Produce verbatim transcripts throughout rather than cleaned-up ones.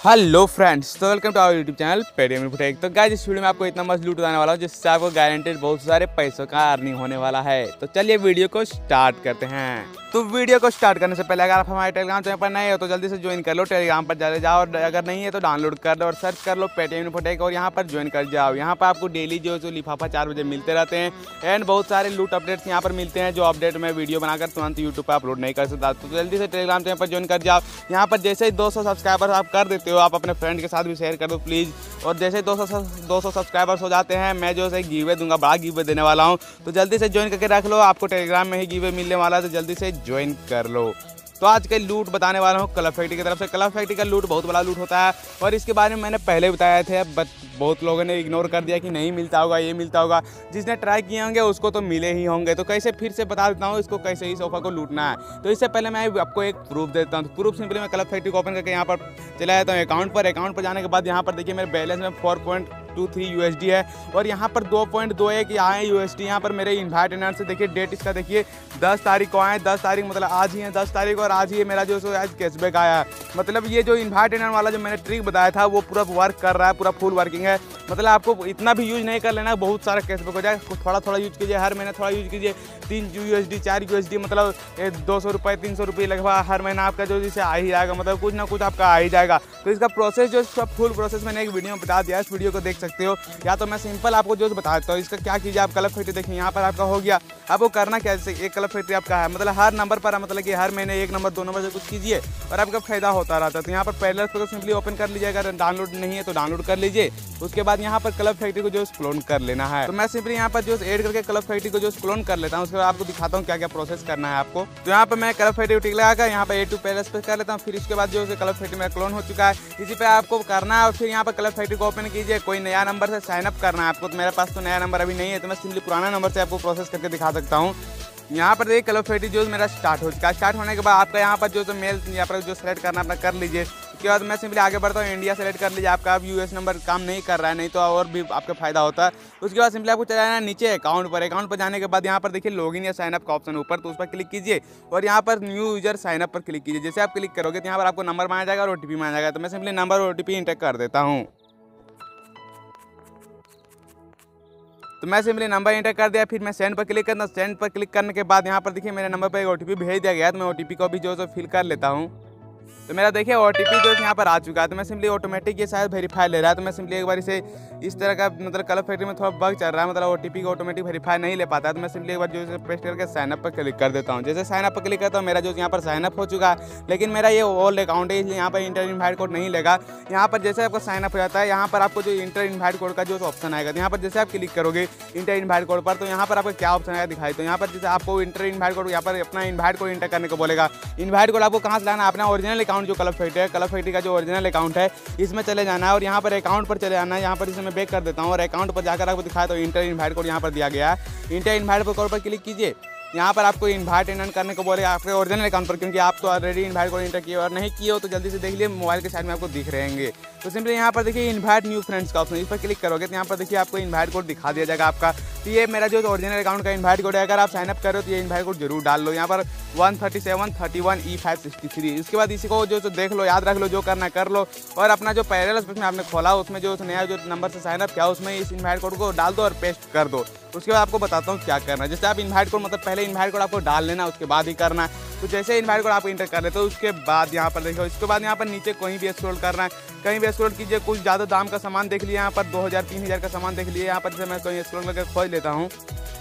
Hello friends, तो welcome to our YouTube channel Paytm Infotech. तो guys इस video में आपको इतना मस्त लूट बताने वाला हूँ जिससे आपको गारंटेड बहुत सारे पैसों का अर्निंग होने वाला है। तो चलिए वीडियो को स्टार्ट करते हैं। तो वीडियो को स्टार्ट करने से पहले अगर आप हमारे टेलीग्राम चैनल पर नए हो तो जल्दी से ज्वाइन कर लो। टेलीग्राम पर चले जाओ और अगर नहीं है तो डाउनलोड कर लो और सर्च कर लो पेटीएम इन्फोटेक और यहाँ पर ज्वाइन कर जाओ। यहाँ पर आपको डेली जो जो लिफाफा चार बजे मिलते रहते हैं एंड बहुत सारे लूट अपडेट्स यहाँ पर मिलते हैं जो अपडेट में वीडियो बनाकर तुरंत यूट्यूब पर अपलोड नहीं कर सकता। तो जल्दी से टेलीग्राम चैनल पर ज्वाइन कर जाओ। यहाँ पर जैसे ही दो सौ सब्सक्राइबर आप कर देते हो, आप अपने फ्रेंड के साथ भी शेयर कर दो प्लीज़। और जैसे दो सौ दो सौ सब्सक्राइबर्स हो जाते हैं मैं जो है गिवे दूंगा, बड़ा गिवे देने वाला हूँ। तो जल्दी से ज्वाइन करके रख लो, आपको टेलीग्राम में ही गिवे मिलने वाला है, तो जल्दी से ज्वाइन कर लो। तो आज के लूट बताने वाला हूँ क्लब फैक्ट्री की तरफ से। क्लब फैक्ट्री का लूट बहुत बड़ा लूट होता है और इसके बारे में मैंने पहले बताया थे, बट बहुत लोगों ने इग्नोर कर दिया कि नहीं मिलता होगा, ये मिलता होगा। जिसने ट्राई किए होंगे उसको तो मिले ही होंगे। तो कैसे फिर से बता देता हूँ इसको कैसे इस ऑफर को लूटना है। तो इससे पहले मैं आपको एक प्रूफ देता हूँ। तो प्रूफ सिंपली मैं क्लब फैक्ट्री को ओपन करके यहाँ पर चला जाता हूँ अकाउंट पर। अकाउंट पर जाने के बाद यहाँ पर देखिए मेरे बैलेंस में four point two three USD है और यहाँ पर दो पॉइंट दो एक आए यूएसडी। यहाँ पर मेरे इन्वाइट एनर से देखिए डेट इसका देखिए दस तारीख को आए, दस तारीख मतलब आज ही है दस तारीख और आज ही मेरा जो सो आज कैशबैक आया है। मतलब ये जो इन्वाइट एनर वाला जो मैंने ट्रिक बताया था वो पूरा वर्क कर रहा है, पूरा फुल वर्किंग है। मतलब आपको इतना भी यूज नहीं कर लेना, बहुत सारा कैशबैक हो जाए। थोड़ा थोड़ा यूज कीजिए, हर महीने थोड़ा यूज कीजिए। तीन यूएसडी चार यूएसडी मतलब दो सौ रुपये तीन सौ रुपये लगभग हर महीना आपका जो जिसे आ ही जाएगा, मतलब कुछ ना कुछ आपका आ ही जाएगा। तो इसका प्रोसेस जो इसका फुल प्रोसेस मैंने एक वीडियो में बता दिया, इस वीडियो को देख सकते हो। या तो मैं सिंपल आपको जो बता देता हूँ इसका क्या कीजिए। आप क्लब फैक्ट्री देखिए, यहाँ पर आपका हो गया। आपको करना क्या है, एक क्लब फैक्ट्री आपका है मतलब हर नंबर पर मतलब कि हर महीने एक नंबर दो नंबर से कुछ कीजिए और आपका फायदा होता रहता है। तो यहाँ पर पहले को सिंपली ओपन कर लीजिए, अगर डाउनलोड नहीं है तो डाउनलोड कर लीजिए। उसके बाद यहाँ पर क्लब फैक्ट्री को जो क्लोन कर लेना है। तो मैं सिंपली यहाँ पर जो ऐड करके क्लब फैक्ट्री को जो क्लोन कर लेता हूँ, उसके बाद आपको दिखाता हूँ क्या क्या प्रोसेस करना है आपको। तो यहाँ पर मैं क्लब फैक्ट्री टिक लगाकर यहाँ पर ए टू पैलेस पे कर लेता हूँ। फिर इसके बाद जो क्लब फैक्ट्री में क्लोन हो चुका है, इसी पे आपको करना है। और फिर यहाँ पर क्लब फैक्ट्री को ओपन कीजिए, कोई नया नंबर से साइन अप करना है आपको। तो मेरे पास तो नया नंबर अभी नहीं है, तो मैं सिंपली पुराना नंबर से आपको प्रोसेस करके दिखा सकता हूँ। यहाँ पर देखिए क्लब फैक्ट्री जो मेरा स्टार्ट हो चुका है। स्टार्ट होने के बाद आपका यहाँ पर जो तो मेल यहाँ पर जो सेलेक्ट करना अपना कर लीजिए। उसके बाद मैं सिंपली आगे बढ़ता हूँ, इंडिया सेलेक्ट कर लीजिए। आपका अब यूएस नंबर काम नहीं कर रहा है, नहीं तो और भी आपका फायदा होता है। उसके बाद सिंपली आपको चला जाना है नीचे अकाउंट पर। अकाउंट पर जाने के बाद यहाँ पर देखिए लॉगिन या साइनअप का ऑप्शन ऊपर, तो उस पर क्लिक कीजिए और यहाँ पर न्यू यूजर साइनअप पर क्लिक कीजिए। जैसे आप क्लिक करोगे तो यहाँ पर आपको नंबर मांगा जाएगा और ओटीपी मांगा जाएगा। तो मैं सिंपली नंबर और ओटीपी इंटर कर देता हूँ। तो मैं सिंपली नंबर इंटर कर दिया, फिर मैं सेंड पर क्लिक करता हूँ। सेंड पर क्लिक करने के बाद यहाँ पर देखिए मेरे नंबर पर एक ओटीपी भेज दिया गया है। तो मैं ओटीपी को भी जो है फिल कर लेता हूँ। तो मेरा देखिए ओटीपी जो यहाँ पर आ चुका है। तो मैं सिंपली ऑटोमेटिक ये शायद वेरीफाई ले रहा है। तो मैं सिंपली एक बार इसे इस तरह का मतलब क्लब फैक्ट्री में थोड़ा बग चल रहा है, मतलब ओटीपी को ऑटोमेटिक वेरीफाई नहीं ले पाता है। तो मैं सिंपली एक बार जो इसे पेस्ट करके साइनअप पर क्लिक कर देता हूँ। जैसे साइनअप पर क्लिक करता हूँ मेरा जो यहाँ पर साइनअप हो चुका है, लेकिन मेरा ये ओल्ड अकाउंट है इसलिए यहाँ पर इंटर इन्वाइट कोड नहीं लेगा। यहाँ पर जैसे आपका साइनअप हो जाता है, यहाँ पर आपको जो इंटर इन्वाइट कोड का जो ऑप्शन आएगा, तो यहाँ पर जैसे आप क्लिक करोगे इंटर इन्वाइट कोड पर, तो यहाँ पर आपको क्या ऑप्शन आएगा दिखाई। तो यहाँ पर जैसे आपको इंटर इन्वाइट कोड यहाँ पर अपना इन्वाइट कोड इंटर करने को बोलेगा। इन्वाइट कोड आपको कहाँ से लाना है, अपना ओरिजिनल अकाउंट जो क्लब फैक्ट्री है, क्लब फैक्ट्री का जो ओरिजिनल अकाउंट है इसमें चले जाना है और यहाँ पर अकाउंट पर चले जाना है। यहाँ पर इसे मैं बैक कर देता हूँ और अकाउंट पर जाकर आपको दिखाया तो इंटर इन्वाइट कोड यहाँ पर दिया गया है। इंटर इन्वाइट कोड पर क्लिक कीजिए। यहाँ पर आपको इन्वाइट एन करने को बोलेगा आपके ओरिजिनल अकाउंट पर, क्योंकि आप तो ऑलरेडी इन्वाइट कोड इंटर किए और नहीं किए हो तो जल्दी से देख लिए, मोबाइल के साइड में आपको दिख रहेंगे। तो सिंपली यहाँ पर देखिए इन्वाइट न्यू फ्रेंड्स का ऑप्शन, इस पर क्लिक करोगे तो यहाँ पर देखिए आपको इन्वाइट कोड दिखा दिया जाएगा आपका। तो ये मेरा जो ओरिजिनल अकाउंट का इन्वाइट कोड है, अगर आप साइनअप करो तो ये इन्वाइट कोड जरूर डाल लो। यहाँ पर one thirty seven thirty one E five sixty three. इसके बाद इसी को जो तो देख लो, याद रख लो, जो करना कर लो और अपना जो पैरेलल में आपने खोला उसमें जो नया जो नंबर से साइनअप किया उसमें इस इन्वाइट कोड को डाल दो और पेस्ट कर दो। उसके बाद आपको बताता हूँ क्या करना है। जैसे आप इन्वाइट कोड मतलब पहले इन्वाइट कोड आपको डाल लेना, उसके बाद ही करना है। तो जैसे इन्वाइट कोड आप इंटर कर लेते हो उसके बाद यहाँ पर देखो, इसके बाद यहाँ पर नीचे कहीं भी स्क्रॉल करना है, कहीं भी स्क्रॉल कीजिए। कुछ ज़्यादा दाम का सामान देख लिया, यहाँ पर दो हज़ार तीन हज़ार का सामान देख लिया। यहाँ पर जैसे मैं कहीं स्क्रॉल करके खोज लेता हूँ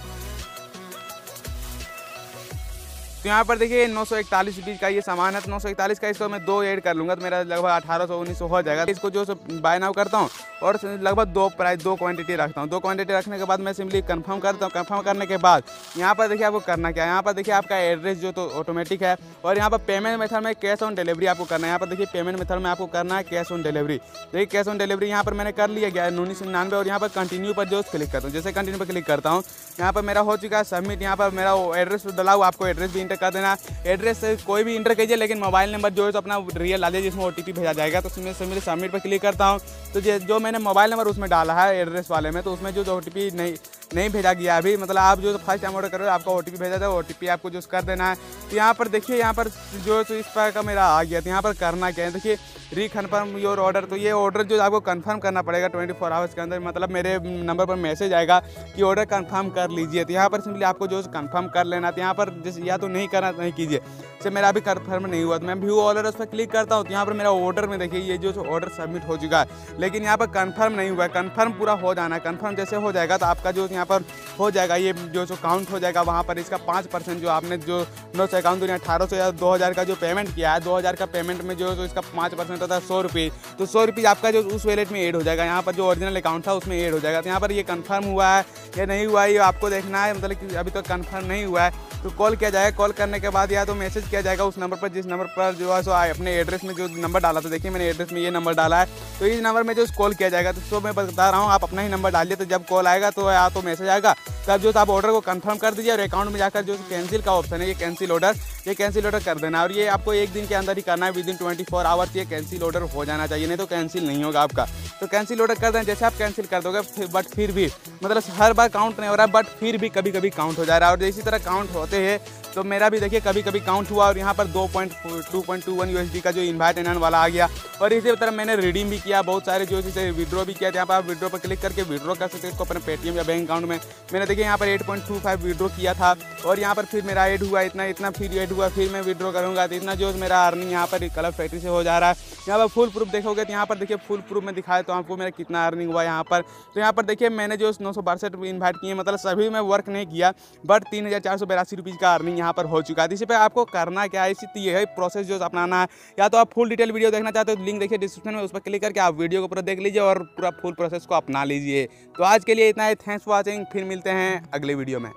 तो यहाँ पर देखिए नौ सौ इकतालीस रुपीज़ का ये सामान है। तो नौ सौ इकतालीस का इसको मैं दो ऐड कर लूँगा तो मेरा लगभग अठारह सौ उन्नीस सौ हो जाएगा। इसको जो बाय नाउ करता हूँ और लगभग दो प्राइस दो क्वांटिटी रखता हूँ। दो क्वांटिटी रखने के बाद मैं सिंपली कंफर्म करता हूँ। कंफर्म करने के बाद यहाँ पर देखिए आपको करना क्या है, यहाँ पर देखिए आपका एड्रेस जो तो ऑटोमेटिक है और यहाँ पर पेमेंट मेथड में कैश ऑन डिलीवरी आपको करना है। यहाँ पर देखिए पेमेंट मेथड में आपको करना है कैश ऑन डिलीवरी। देखिए कैश ऑन डिलीवरी यहाँ पर मैंने कर लिया गया है उन्नीस सौ निन्यानवे और यहाँ पर कंटिन्यू पर जो क्लिक करता हूँ। जैसे कंटिन्यू पर क्लिक करता हूँ यहाँ पर मेरा हो चुका है सबमिट। यहाँ पर मेरा एड्रेस डाला हुआ, आपको एड्रेस भी इंटर कर देना। एड्रेस कोई भी इंटर कीजिए, लेकिन मोबाइल नंबर जो है तो अपना रियल डालिए जिसमें ओटीपी भेजा जाएगा। तो मैं सिंपली सबमिट पर क्लिक करता हूँ। तो जो मैंने मोबाइल नंबर उसमें डाला है एड्रेस वाले में, तो उसमें जो ओटीपी नहीं नहीं भेजा गया अभी, मतलब आप जो फर्स्ट टाइम ऑर्डर कर रहे हो आपका ओ टी पी भेजा था, ओ टी पी आपको जो कर देना है। तो यहाँ पर देखिए यहाँ पर जो तो इस पर का मेरा आ गया, तो यहाँ पर करना क्या है देखिए रीकन्फर्म योर ऑर्डर। तो ये ऑर्डर जो आपको कंफर्म करना पड़ेगा ट्वेंटी फोर आवर्स के अंदर, मतलब मेरे नंबर पर मैसेज आएगा कि ऑर्डर कंफर्म कर लीजिए। तो यहाँ पर सिंपली आपको जो कंफर्म कर लेना। तो यहाँ पर जैसे या तो नहीं करना नहीं कीजिए, जैसे मेरा अभी कंफर्म नहीं हुआ तो मैं व्यू ऑर्डर उस पर क्लिक करता हूँ। तो यहाँ पर मेरा ऑर्डर में देखिए ये जो ऑर्डर सबमिट हो चुका है, लेकिन यहाँ पर कंफर्म नहीं हुआ है। कंफर्म पूरा हो जाना है, कंफर्म जैसे हो जाएगा तो आपका जो यहाँ पर हो जाएगा ये जो जो काउंट हो जाएगा वहाँ पर इसका पाँच परसेंट जो आपने जो नौ सौ अकाउंट दुनिया अठारह सौ या दो हज़ार का जो पेमेंट किया है, दो हज़ार का पेमेंट में जो तो इसका पाँच परसेंट होता है सौ रुपये। तो सौ रुपये आपका जो उस वैलेट में ऐड हो जाएगा, यहाँ पर जो ओरिजिनल अकाउंट था उसमें ऐड हो जाएगा। तो यहाँ पर ये कंफर्म हुआ है या नहीं हुआ है ये आपको देखना है, मतलब कि अभी तो कंफर्म नहीं हुआ है तो कॉल किया जाएगा। कॉल करने के बाद या तो मैसेज किया जाएगा उस नंबर पर जिस नंबर पर जो है सो अपने एड्रेस में जो नंबर डाला था, देखिए मैंने एड्रेस में ये नंबर डाला है, तो इस नंबर में जो कॉल किया जाएगा। तो सो मैं बता रहा हूँ आप अपना ही नंबर डालिए, तो जब कॉल आएगा तो या तो मैसेज आएगा, तब जो आप ऑर्डर को कंफर्म कर दीजिए और अकाउंट में जाकर जो कैंसिल का ऑप्शन है ये कैंसिल ऑर्डर ये कैंसिल ऑर्डर कर देना। और ये आपको एक दिन के अंदर ही करना है, within twenty four hours ये कैंसिल ऑर्डर हो जाना चाहिए, नहीं तो कैंसिल नहीं होगा आपका। तो कैंसिल ऑर्डर कर दें, जैसे आप कैंसिल कर दोगे फिर बट फिर भी मतलब हर बार काउंट नहीं हो रहा है, बट फिर भी कभी कभी काउंट हो जा रहा है। और इसी तरह काउंट होते हैं तो मेरा भी देखिए कभी कभी काउंट हुआ और यहाँ पर दो point two point two one USD का जो इन्वाइट एनन वाला आ गया। और इसी तरह मैंने रिडीम भी किया बहुत सारे, जो इसे विड्रॉ भी किया। यहाँ पर आप विड्रॉ पर क्लिक करके विड्रॉ कर सकते हैं इसको अपने पेटीएम या बैंक अकाउंट में। मैंने देखिए यहाँ पर eight point two five withdraw किया था और यहाँ पर फिर मेरा ऐड हुआ इतना इतना, फिर ऐड हुआ, फिर मैं विड्रॉ करूँगा तो इतना जो मेरा अर्निंग यहाँ पर कलर फैक्ट्री से हो जा रहा है। यहाँ पर फुल प्रूफ देखोगे तो यहाँ पर देखिए फुल प्रूफ में दिखाया तो आपको मेरा कितना अर्निंग हुआ यहाँ पर। तो यहाँ पर देखिए मैंने जो नौ सौ बासठ इन्वाइट किए, मतलब सभी में वर्क नहीं किया, बट तीन हज़ार चार सौ बिरासी रुपीज़ का अर्निंग यहाँ पर हो चुका है। इसी पे आपको करना क्या है, इसी ये है प्रोसेस जो अपनाना है। या तो आप फुल डिटेल वीडियो देखना चाहते हो तो लिंक देखिए डिस्क्रिप्शन में, उस पर क्लिक करके आप वीडियो को पूरा देख लीजिए और पूरा फुल प्रोसेस को अपना लीजिए। तो आज के लिए इतना ही, थैंक्स फॉर वॉचिंग, फिर मिलते हैं अगले वीडियो में।